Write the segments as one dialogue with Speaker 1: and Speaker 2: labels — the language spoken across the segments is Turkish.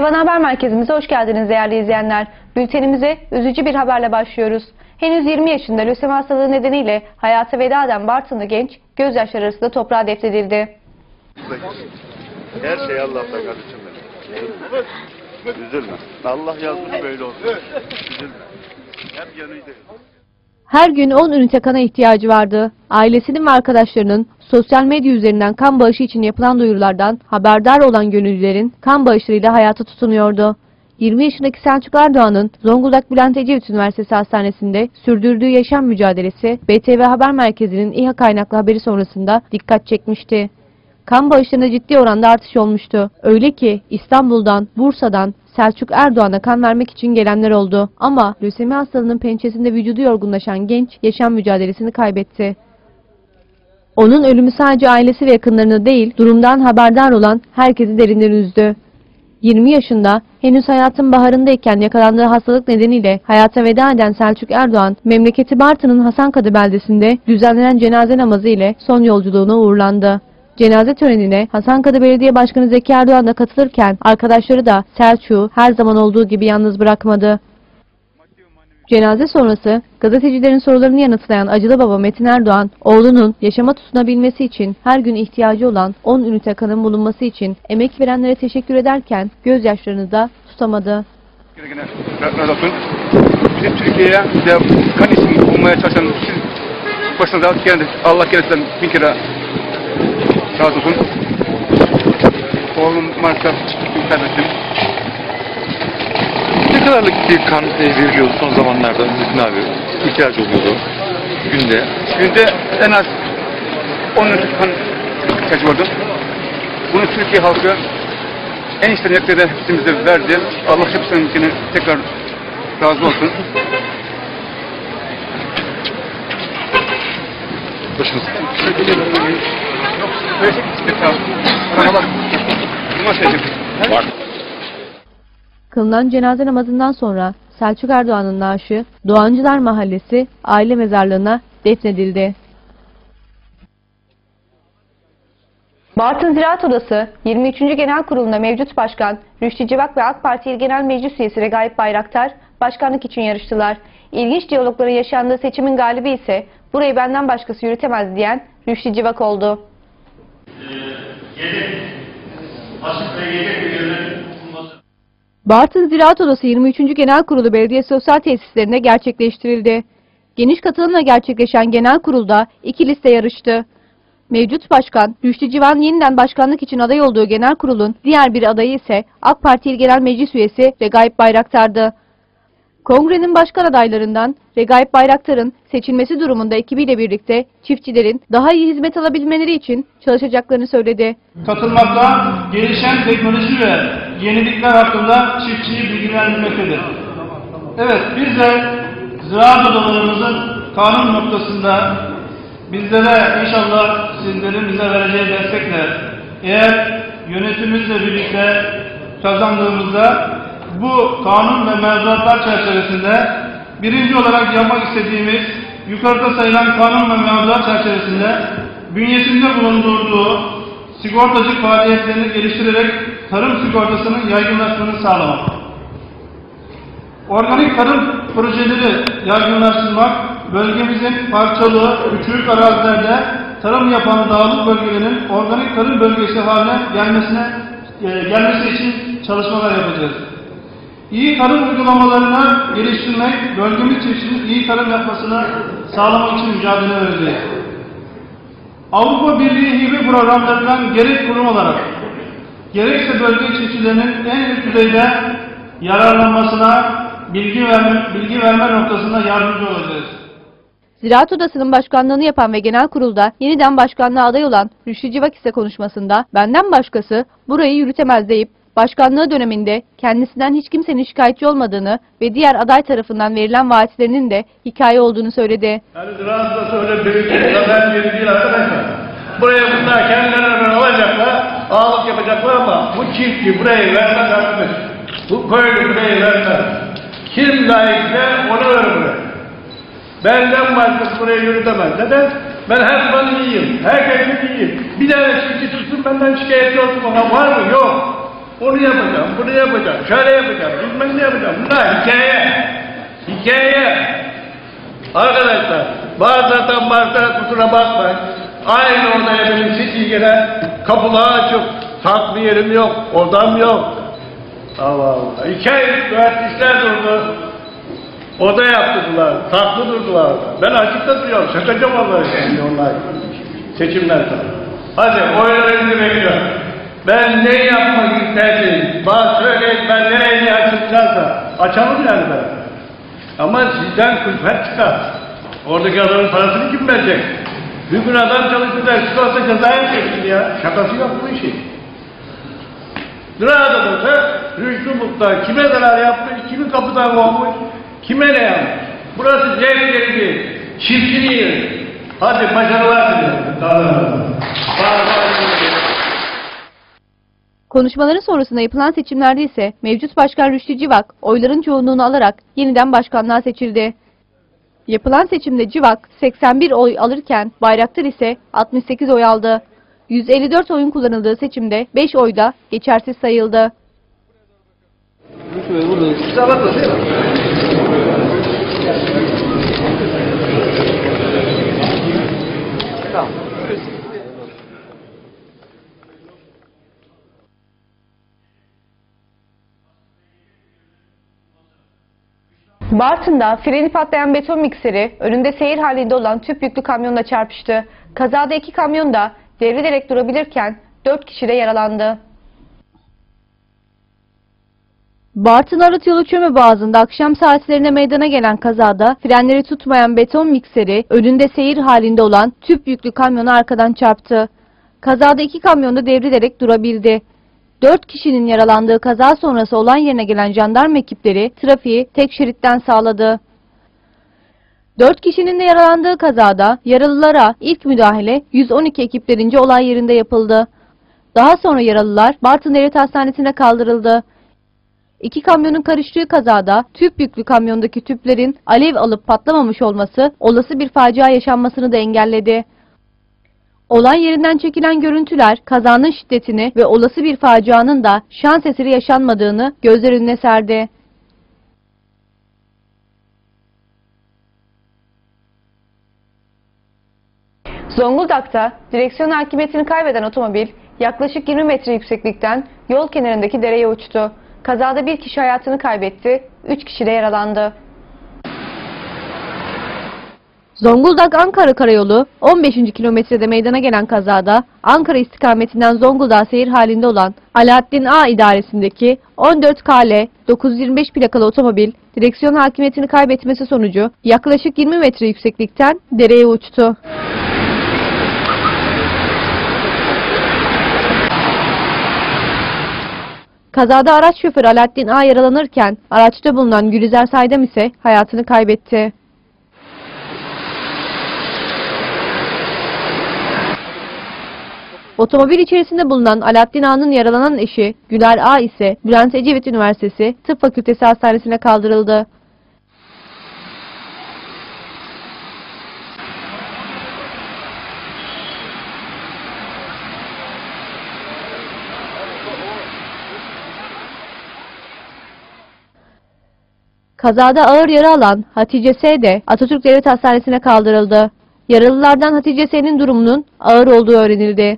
Speaker 1: BTV Haber Merkezimize hoş geldiniz değerli izleyenler. Bültenimize üzücü bir haberle başlıyoruz. Henüz 20 yaşında lösemi hastalığı nedeniyle hayata veda eden Bartınlı genç gözyaşları arasında toprağa defnedildi.
Speaker 2: Her şey Allah'tan kardeşim benim. Üzülme. Allah yazdı böyle olsun. Üzülme. Hep yanıydı.
Speaker 1: Her gün 10 ünite kana ihtiyacı vardı. Ailesinin ve arkadaşlarının sosyal medya üzerinden kan bağışı için yapılan duyurulardan haberdar olan gönüllülerin kan bağışlarıyla hayata tutunuyordu. 20 yaşındaki Selçuk Erdoğan'ın Zonguldak Bülent Ecevit Üniversitesi Hastanesi'nde sürdürdüğü yaşam mücadelesi BTV Haber Merkezi'nin İHA kaynaklı haberi sonrasında dikkat çekmişti. Kan bağışlarında ciddi oranda artış olmuştu. Öyle ki İstanbul'dan, Bursa'dan Selçuk Erdoğan'a kan vermek için gelenler oldu. Ama lösemi hastalığının pençesinde vücudu yorgunlaşan genç yaşam mücadelesini kaybetti. Onun ölümü sadece ailesi ve yakınlarını değil, durumdan haberdar olan herkesi derinden üzdü. 20 yaşında, henüz hayatın baharındayken yakalandığı hastalık nedeniyle hayata veda eden Selçuk Erdoğan, memleketi Bartın'ın Hasankadı beldesinde düzenlenen cenaze namazı ile son yolculuğuna uğurlandı. Cenaze törenine Hasankadı Belediye Başkanı Zeki Erdoğan da katılırken arkadaşları da Selçuk'u her zaman olduğu gibi yalnız bırakmadı. Cenaze sonrası gazetecilerin sorularını yanıtlayan acılı baba Metin Erdoğan, oğlunun yaşama tutunabilmesi için her gün ihtiyacı olan 10 ünite kanın bulunması için emek verenlere teşekkür ederken gözyaşlarını da tutamadı.
Speaker 3: Bizim Türkiye'ye kan için bulmaya çalışan başınıza Allah kendisinden bin kere razı olsun. Oğlum maalesef kaybettim.
Speaker 4: Ne kadarlık bir kan veriliyordu son zamanlarda Metin abi? İhtiyacı oluyordu günde.
Speaker 3: Günde en az 10 litre kan ihtiyacı vardı. Bunu Türkiye halkı en içten yüreklerden hepsimize verdi. Allah hepsinden tekrar razı olsun.
Speaker 4: Başınız.
Speaker 1: Kılınan cenaze namazından sonra Selçuk Erdoğan'ın naaşı Doğancılar Mahallesi aile mezarlığına defnedildi. Bartın Ziraat Odası 23. Genel Kurulu'nda mevcut başkan Rüştü Civak ve AK Parti İl Genel Meclis Üyesi Regaip Bayraktar başkanlık için yarıştılar. İlginç diyalogların yaşandığı seçimin galibi ise burayı benden başkası yürütemez diyen Rüştü Civak oldu. Bartın Ziraat Odası 23. Genel Kurulu Belediye Sosyal Tesislerinde gerçekleştirildi. Geniş katılımla gerçekleşen genel kurulda iki liste yarıştı. Mevcut başkan Rüştü Civak'ın yeniden başkanlık için aday olduğu genel kurulun diğer bir adayı ise AK Parti İl Genel Meclis Üyesi Regaip Bayraktar'dı. Kongrenin başkan adaylarından Regaip Bayraktar'ın seçilmesi durumunda ekibiyle birlikte çiftçilerin daha iyi hizmet alabilmeleri için çalışacaklarını söyledi.
Speaker 5: Katılmakta gelişen teknoloji ve yenilikler hakkında çiftçiyi bilgilendirmektedir. Evet, biz de ziraat odalarımızın kanun noktasında bizlere inşallah sizlerin bize vereceği destekle eğer yönetimimizle birlikte kazandığımızda bu kanun ve mevzuatlar çerçevesinde birinci olarak yapmak istediğimiz yukarıda sayılan kanun ve mevzuat çerçevesinde bünyesinde bulundurduğu sigortacılık faaliyetlerini geliştirerek tarım sigortasının yaygınlaşmasını sağlamak. Organik tarım projeleri yaygınlaştırmak, bölgemizin parçalı, küçük arazilerde tarım yapan dağlık bölgelerin organik tarım bölgesi haline gelmesi için çalışmalar yapacağız. İyi tarım uygulamalarını geliştirmek, bölgemiz çiftçinin iyi tarım yapmasını sağlamak için mücadele vereceğiz. Avrupa Birliği hibe programlarından gerek kurum olarak, gerekse bölge çiftçilerinin en üst düzeyde yararlanmasına bilgi verme noktasında yardımcı olacağız.
Speaker 1: Ziraat Odası'nın başkanlığını yapan ve genel kurulda yeniden başkanlığa aday olan Rüştü Civak ise konuşmasında benden başkası burayı yürütemez deyip başkanlığı döneminde kendisinden hiç kimsenin şikayetçi olmadığını ve diğer aday tarafından verilen vaatlerinin de hikaye olduğunu söyledi.
Speaker 5: Yani Ziraat Odası öyle büyük bir yeri değil arkadaşlar. Buraya bunlar kendilerine alacaklar, ağalık yapacaklar ama bu çiftçi burayı vermez arkadaş. Bu köylü burayı vermez. Kim layıksa onu verir buraya. Benden başkası burayı yürütemez. Neden? Ben her zaman iyiyim. Herkesin iyiyim. Bir tane çiftçi tutsun benden şikayetçi olsun ona var mı? Yok.
Speaker 6: Onu yapacağım, bunu yapacağım, şöyle yapacağım, bilmem ne yapacağım. Bunlar hikaye. Hikaye. Arkadaşlar, bazılardan kusura bakmayın. Aynı odaya benim seçiyi gelen kapılar açık. Saklı yerim yok, odam yok. Allah Allah. 2 ay mühendisler durdu. Oda yaptırdılar, saklı durdular. Ben açıkta duruyorum, şakacağım vallahi şimdi onlar. Seçimler sonra. Hadi oylarını bekliyorum. Ben ne yapmak isterdim? Bana söyleyin, ben nereye açıklarsa açalım yani ben. Ama sizden külfet çıkar. Oradaki adamın parasını kim verecek? Bir gün adam çalışırlar, çıkarsa ceza yapıyorsun ya. Şakası yok bu işin. Nerede olsa Rüştü Muhtar kime zarar yapmış, kimin kapıdan olmuş, kime ne yapmış? Burası zevkleri değil, çirkin yeri. Hadi başarılar diliyorum.
Speaker 1: Konuşmaların sonrasında yapılan seçimlerde ise mevcut başkan Rüştü Civak oyların çoğunluğunu alarak yeniden başkanlığa seçildi. Yapılan seçimde Civak 81 oy alırken Bayraktar ise 68 oy aldı. 154 oyun kullanıldığı seçimde 5 oy da geçersiz sayıldı. Bartın'da freni patlayan beton mikseri önünde seyir halinde olan tüp yüklü kamyonla çarpıştı. Kazada 2 kamyon da devrilerek durabilirken 4 kişi de yaralandı. Bartın Arıt yolu Çömeboğazı'nda akşam saatlerinde meydana gelen kazada frenleri tutmayan beton mikseri önünde seyir halinde olan tüp yüklü kamyona arkadan çarptı. Kazada 2 kamyon da devrilerek durabildi. 4 kişinin yaralandığı kaza sonrası olay yerine gelen jandarma ekipleri trafiği tek şeritten sağladı. 4 kişinin de yaralandığı kazada yaralılara ilk müdahale 112 ekiplerince olay yerinde yapıldı. Daha sonra yaralılar Bartın Devlet Hastanesi'ne kaldırıldı. 2 kamyonun karıştığı kazada tüp yüklü kamyondaki tüplerin alev alıp patlamamış olması olası bir facia yaşanmasını da engelledi. Olay yerinden çekilen görüntüler kazanın şiddetini ve olası bir facianın da şans eseri yaşanmadığını gözler önüne serdi. Zonguldak'ta direksiyon hakimiyetini kaybeden otomobil yaklaşık 20 metre yükseklikten yol kenarındaki dereye uçtu. Kazada 1 kişi hayatını kaybetti, 3 kişi de yaralandı. Zonguldak-Ankara karayolu 15. kilometrede meydana gelen kazada Ankara istikametinden Zonguldak'a seyir halinde olan Alaaddin A idaresindeki 14 KL 925 plakalı otomobil direksiyon hakimiyetini kaybetmesi sonucu yaklaşık 20 metre yükseklikten dereye uçtu. Kazada araç şoförü Alaaddin A yaralanırken araçta bulunan Gülizar Saydam ise hayatını kaybetti. Otomobil içerisinde bulunan Alaaddin A'nın yaralanan eşi Güler A ise Bülent Ecevit Üniversitesi Tıp Fakültesi Hastanesi'ne kaldırıldı. Kazada ağır yara alan Hatice S. de Atatürk Devlet Hastanesi'ne kaldırıldı. Yaralılardan Hatice S.'nin durumunun ağır olduğu öğrenildi.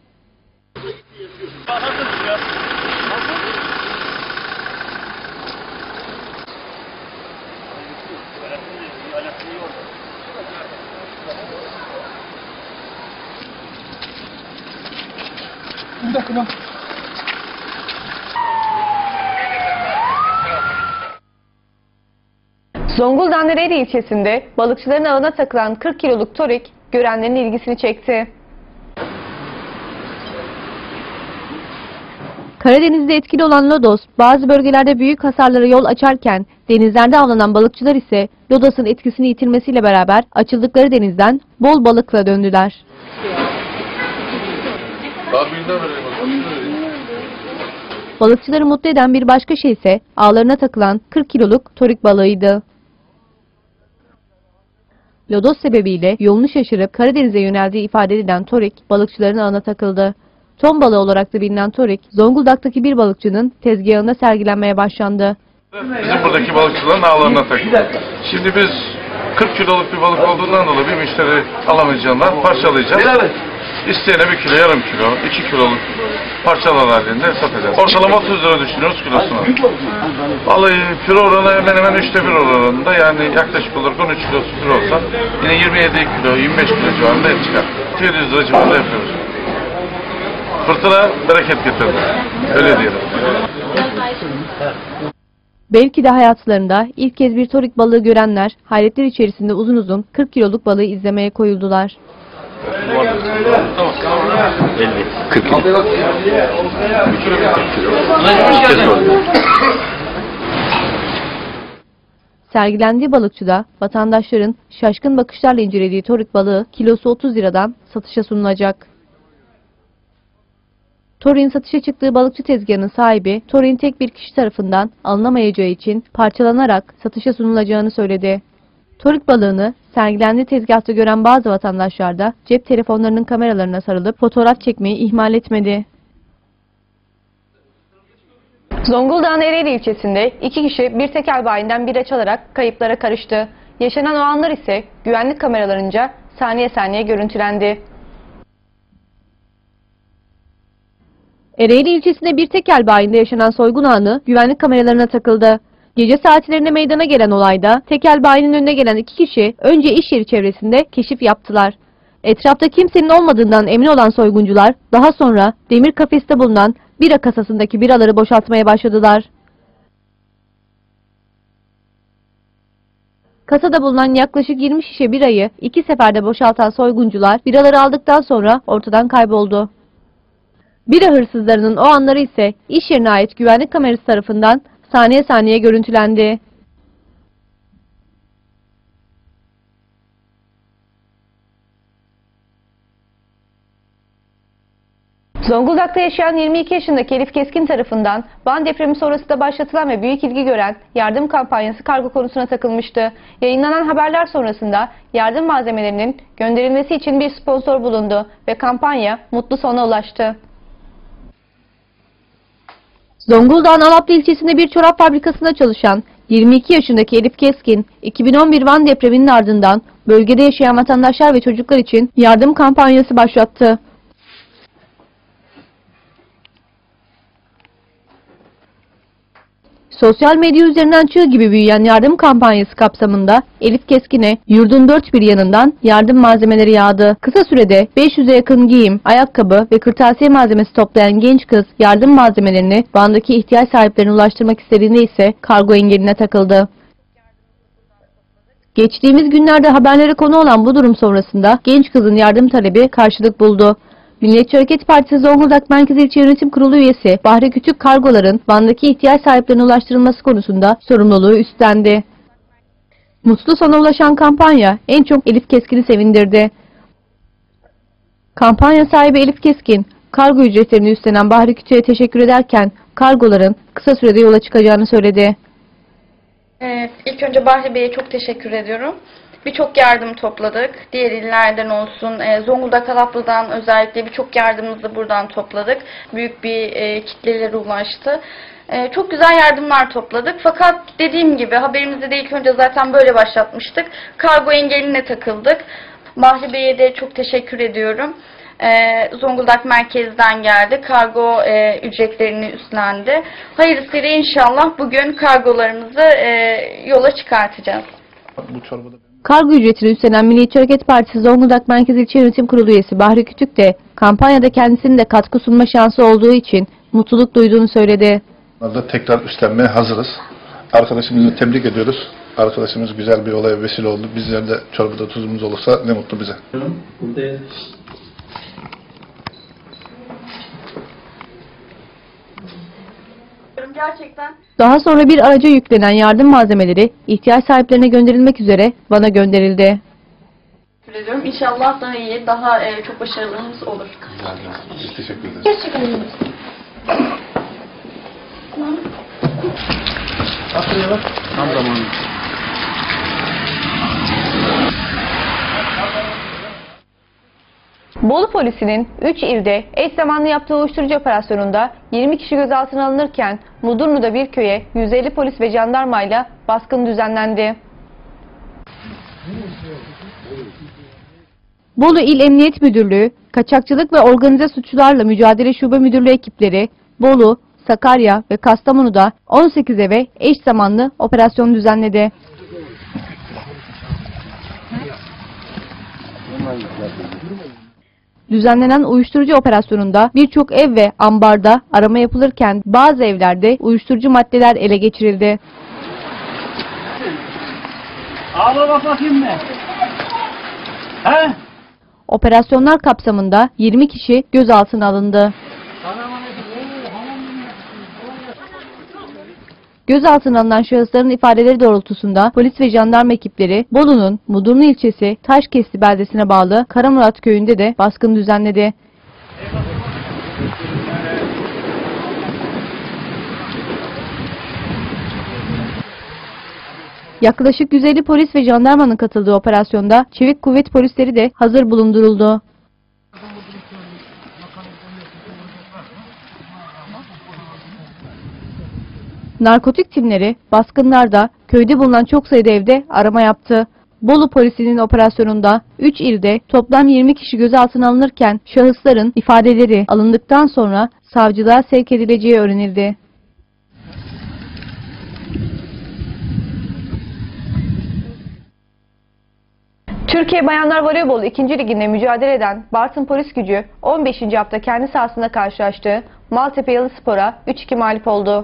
Speaker 3: Bir dakika.
Speaker 1: Zonguldak'ın Ereğli ilçesinde balıkçıların ağına takılan 40 kiloluk torik görenlerin ilgisini çekti. Karadeniz'de etkili olan lodos bazı bölgelerde büyük hasarlara yol açarken denizlerde avlanan balıkçılar ise lodosun etkisini yitirmesiyle beraber açıldıkları denizden bol balıkla döndüler. Balıkçıları mutlu eden bir başka şey ise ağlarına takılan 40 kiloluk torik balığıydı. Lodos sebebiyle yolunu şaşırıp Karadeniz'e yöneldiği ifade edilen torik balıkçıların ağına takıldı. Ton balığı olarak da bilinen torik, Zonguldak'taki bir balıkçının tezgahında sergilenmeye başlandı.
Speaker 7: Bizim buradaki balıkçıların ağlarına takıldı. Şimdi biz 40 kiloluk bir balık olduğundan dolayı bir müşteri alamayacağından parçalayacağız. İsteyene 1 kilo, yarım kilo, 2 kiloluk parçalar halinde satacağız. Ortalama 30 lira düşünüyoruz kilosuna. Balığı kilo oranı hemen hemen 3'te 1 oranında, yani yaklaşık olarak 13 kilosu kilo olsa yine 27 kilo, 25 kilo civarında et çıkar. 700 lira civarında yapıyoruz. Fırtına bereket getirdi. Öyle diyelim.
Speaker 1: Belki de hayatlarında ilk kez bir torik balığı görenler hayretler içerisinde uzun uzun 40 kiloluk balığı izlemeye koyuldular.
Speaker 4: 40 kilo.
Speaker 1: Sergilendiği balıkçıda vatandaşların şaşkın bakışlarla incelediği torik balığı kilosu 30 liradan satışa sunulacak. Torik'in satışa çıktığı balıkçı tezgahının sahibi, Torik'in tek bir kişi tarafından alınamayacağı için parçalanarak satışa sunulacağını söyledi. Torik balığını sergilendiği tezgahta gören bazı vatandaşlar da cep telefonlarının kameralarına sarılıp fotoğraf çekmeyi ihmal etmedi. Zonguldak'ın Ereğli ilçesinde 2 kişi bir tekel bayinden bira çalarak kayıplara karıştı. Yaşanan o anlar ise güvenlik kameralarınca saniye saniye görüntülendi. Ereğli ilçesinde bir tekel bayinde yaşanan soygun anı güvenlik kameralarına takıldı. Gece saatlerinde meydana gelen olayda tekel bayinin önüne gelen 2 kişi önce iş yeri çevresinde keşif yaptılar. Etrafta kimsenin olmadığından emin olan soyguncular daha sonra demir kafeste bulunan bira kasasındaki biraları boşaltmaya başladılar. Kasada bulunan yaklaşık 20 şişe birayı 2 seferde boşaltan soyguncular biraları aldıktan sonra ortadan kayboldu. Bira hırsızlarının o anları ise iş yerine ait güvenlik kamerası tarafından saniye saniye görüntülendi. Zonguldak'ta yaşayan 22 yaşındaki Elif Keskin tarafından Van depremi sonrası da başlatılan ve büyük ilgi gören yardım kampanyası kargo konusuna takılmıştı. Yayınlanan haberler sonrasında yardım malzemelerinin gönderilmesi için bir sponsor bulundu ve kampanya mutlu sona ulaştı. Zonguldak'ın Alaplı ilçesinde bir çorap fabrikasında çalışan 22 yaşındaki Elif Keskin, 2011 Van depreminin ardından bölgede yaşayan vatandaşlar ve çocuklar için yardım kampanyası başlattı. Sosyal medya üzerinden çığ gibi büyüyen yardım kampanyası kapsamında Elif Keskin'e yurdun dört bir yanından yardım malzemeleri yağdı. Kısa sürede 500'e yakın giyim, ayakkabı ve kırtasiye malzemesi toplayan genç kız yardım malzemelerini Van'daki ihtiyaç sahiplerine ulaştırmak istediğinde ise kargo engeline takıldı. Geçtiğimiz günlerde haberlere konu olan bu durum sonrasında genç kızın yardım talebi karşılık buldu. Milliyetçi Hareket Partisi Zonguldak Merkez İlçe Yönetim Kurulu üyesi Bahri Küçük kargoların Van'daki ihtiyaç sahiplerine ulaştırılması konusunda sorumluluğu üstlendi. Mutlu sona ulaşan kampanya en çok Elif Keskin'i sevindirdi. Kampanya sahibi Elif Keskin, kargo ücretlerini üstlenen Bahri Küçük'e teşekkür ederken kargoların kısa sürede yola çıkacağını söyledi.
Speaker 8: İlk önce Bahri Bey'e çok teşekkür ediyorum. Birçok yardım topladık. Diğer illerden olsun, Zonguldak Alaplı'dan özellikle birçok yardımımızı buradan topladık. Büyük bir kitlelere ulaştı. Çok güzel yardımlar topladık. Fakat dediğim gibi haberimizde de ilk önce zaten böyle başlatmıştık. Kargo engeline takıldık. Bahri Bey'e de çok teşekkür ediyorum. Zonguldak merkezden geldi. Kargo ücretlerini üstlendi. Hayırlısıyla inşallah bugün kargolarımızı yola çıkartacağız.
Speaker 1: Kargo ücretini üstlenen Milliyetçi Hareket Partisi Zonguldak Merkez İlçe Yönetim Kurulu üyesi Bahri Küçük de kampanyada kendisinin de katkı sunma şansı olduğu için mutluluk duyduğunu söyledi.
Speaker 9: Tekrar üstlenmeye hazırız. Arkadaşımızı tebrik ediyoruz. Arkadaşımız güzel bir olaya vesile oldu. Bizler de çorbada tuzumuz olursa ne mutlu bize.
Speaker 8: Gerçekten.
Speaker 1: Daha sonra bir araca yüklenen yardım malzemeleri ihtiyaç sahiplerine gönderilmek üzere Van'a gönderildi.
Speaker 8: Teşekkür ediyorum. İnşallah daha iyi, daha çok başarılımız olur.
Speaker 9: Biz teşekkür ederiz.
Speaker 8: Gerçekten iyi.
Speaker 3: Tam zamanı.
Speaker 1: Bolu polisinin 3 ilde eş zamanlı yaptığı uyuşturucu operasyonunda 20 kişi gözaltına alınırken Mudurnu'da bir köye 150 polis ve jandarmayla baskın düzenlendi. Bolu İl Emniyet Müdürlüğü, Kaçakçılık ve Organize Suçlarla Mücadele Şube Müdürlüğü ekipleri Bolu, Sakarya ve Kastamonu'da 18 eve eş zamanlı operasyon düzenledi. Düzenlenen uyuşturucu operasyonunda birçok ev ve ambarda arama yapılırken bazı evlerde uyuşturucu maddeler ele geçirildi.
Speaker 6: Ağla bakayım ne? He?
Speaker 1: Operasyonlar kapsamında 20 kişi gözaltına alındı. Gözaltına alınan şahısların ifadeleri doğrultusunda polis ve jandarma ekipleri Bolu'nun Mudurnu ilçesi Taşkesti beldesine bağlı Karamurat köyünde de baskın düzenledi. Yaklaşık 150 polis ve jandarmanın katıldığı operasyonda çevik kuvvet polisleri de hazır bulunduruldu. Narkotik timleri baskınlarda köyde bulunan çok sayıda evde arama yaptı. Bolu polisinin operasyonunda 3 ilde toplam 20 kişi gözaltına alınırken şahısların ifadeleri alındıktan sonra savcılığa sevk edileceği öğrenildi. Türkiye Bayanlar Voleybolu 2. Ligi'nde mücadele eden Bartın Polis Gücü 15. hafta kendi sahasında karşılaştığı Maltepe Yalıspor'a 3-2 mağlup oldu.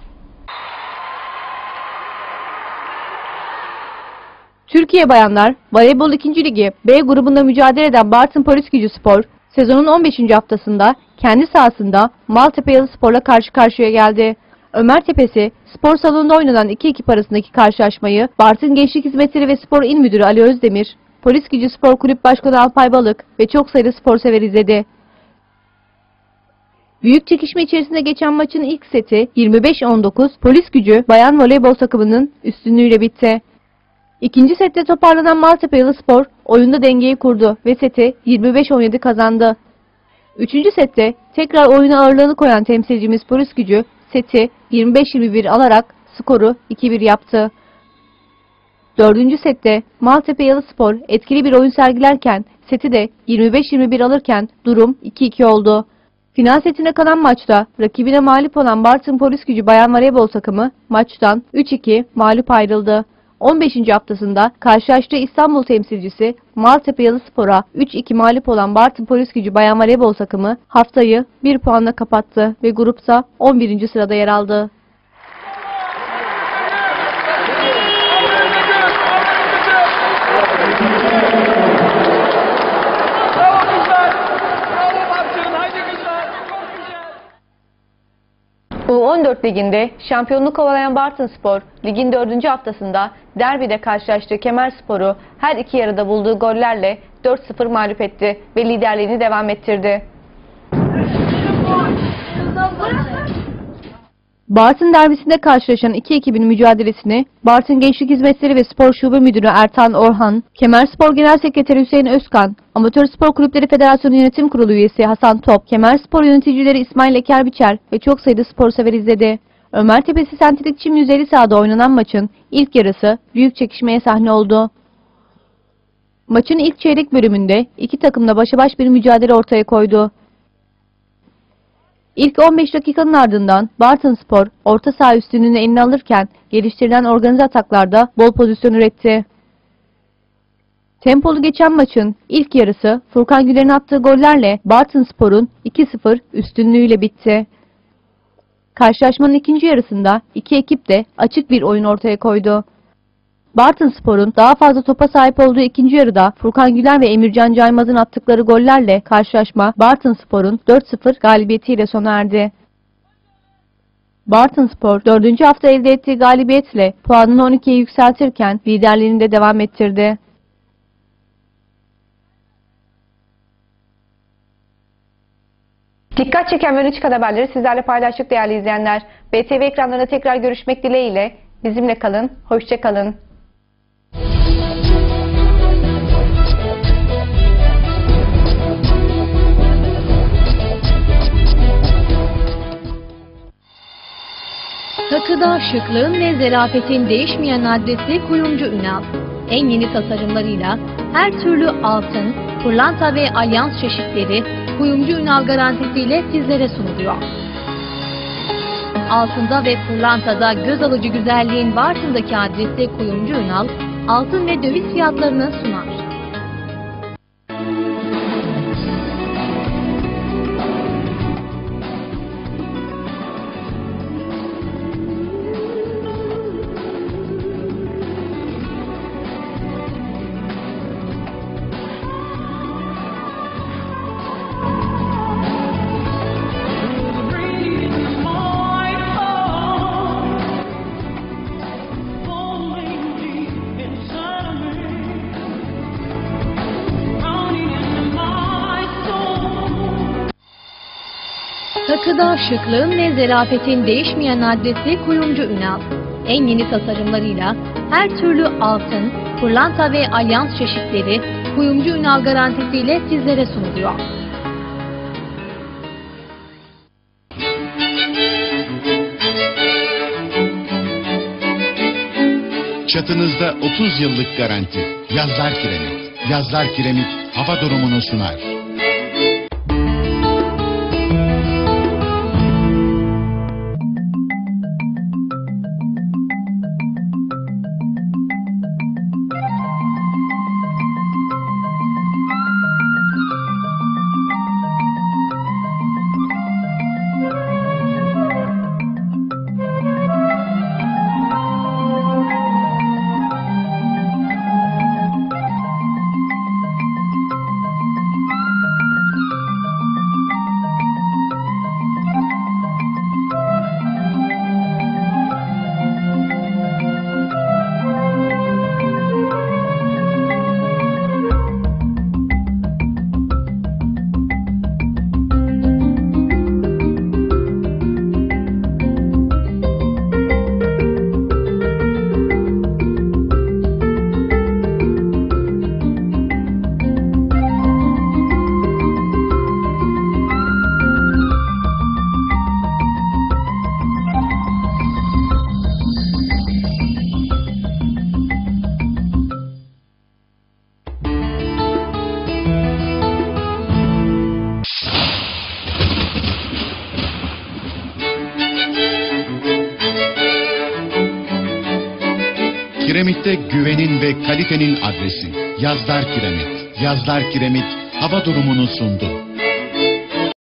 Speaker 1: Türkiye Bayanlar Voleybol 2. Ligi B grubunda mücadele eden Bartın Polis Gücü Spor, sezonun 15. haftasında kendi sahasında Maltepe Yalıspor'la karşı karşıya geldi. Ömertepesi spor salonunda oynanan iki ekip arasındaki karşılaşmayı Bartın Gençlik Hizmetleri ve Spor İl Müdürü Ali Özdemir, Polis Gücü Spor Kulüp Başkanı Alpay Balık ve çok sayıda sporsever izledi. Büyük çekişme içerisinde geçen maçın ilk seti 25-19 Polis Gücü Bayan Voleybol takımının üstünlüğüyle bitti. İkinci sette toparlanan Maltepe Yalıspor oyunda dengeyi kurdu ve seti 25-17 kazandı. Üçüncü sette tekrar oyuna ağırlığını koyan temsilcimiz Polis Gücü seti 25-21 alarak skoru 2-1 yaptı. Dördüncü sette Maltepe Yalıspor etkili bir oyun sergilerken seti de 25-21 alırken durum 2-2 oldu. Final setine kalan maçta rakibine mağlup olan Bartın Polis Gücü Bayan Voleybol takımı maçtan 3-2 mağlup ayrıldı. 15. haftasında karşılaştığı İstanbul temsilcisi Maltepe Yalıspor'a 3-2 mağlup olan Bartın Polis Gücü Bayan Voleybol takımı haftayı 1 puanla kapattı ve grupta 11. sırada yer aldı. U14 liginde şampiyonluk kovalayan Bartınspor, ligin 4. haftasında derbide karşılaştığı Kemerspor'u her iki yarıda bulduğu gollerle 4-0 mağlup etti ve liderliğini devam ettirdi. Bartın derbisinde karşılaşan iki ekibin mücadelesini Bartın Gençlik Hizmetleri ve Spor Şube Müdürü Ertan Orhan, Kemerspor Genel Sekreteri Hüseyin Özkan, Amatör Spor Kulüpleri Federasyonu Yönetim Kurulu üyesi Hasan Top, Kemerspor yöneticileri İsmail Ekerbiçer ve çok sayıda sporsever izledi. Ömertepesi Sentetik Çim 150 sahada oynanan maçın ilk yarısı büyük çekişmeye sahne oldu. Maçın ilk çeyrek bölümünde iki takım da başa baş bir mücadele ortaya koydu. İlk 15 dakikanın ardından Bartınspor orta saha üstünlüğünü eline alırken geliştirilen organize ataklarda bol pozisyon üretti. Tempolu geçen maçın ilk yarısı Furkan Güler'in attığı gollerle Bartınspor'un 2-0 üstünlüğüyle bitti. Karşılaşmanın ikinci yarısında iki ekip de açık bir oyun ortaya koydu. Bartınspor'un daha fazla topa sahip olduğu ikinci yarıda Furkan Güler ve Emircan Caymaz'ın attıkları gollerle karşılaşma Bartınspor'un 4-0 galibiyetiyle sona erdi. Bartınspor 4. hafta elde ettiği galibiyetle puanını 12'ye yükseltirken liderliğini de devam ettirdi. Dikkat çeken ve öne çıkan haberleri sizlerle paylaştık değerli izleyenler. BTV ekranlarında tekrar görüşmek dileğiyle bizimle kalın, hoşça kalın. Takıda şıklığın ve zarafetin değişmeyen adresi Kuyumcu Ünal. En yeni tasarımlarıyla her türlü altın, pırlanta ve alyans çeşitleri Kuyumcu Ünal garantisiyle sizlere sunuluyor. Altında ve pırlantada göz alıcı güzelliğin Bartın'daki adresi Kuyumcu Ünal, altın ve döviz fiyatlarını sunar. Takıda şıklığın ve zarafetin değişmeyen adresi Kuyumcu Ünal. En yeni tasarımlarıyla her türlü altın, pırlanta ve alyans çeşitleri Kuyumcu Ünal garantisiyle sizlere sunuluyor.
Speaker 10: Çatınızda 30 yıllık garanti. Yazlar Kiremit. Yazlar Kiremit hava durumunu sunar. Kiremit'te güvenin ve kalitenin adresi. Yazlar Kiremit. Yazlar Kiremit hava durumunu sundu.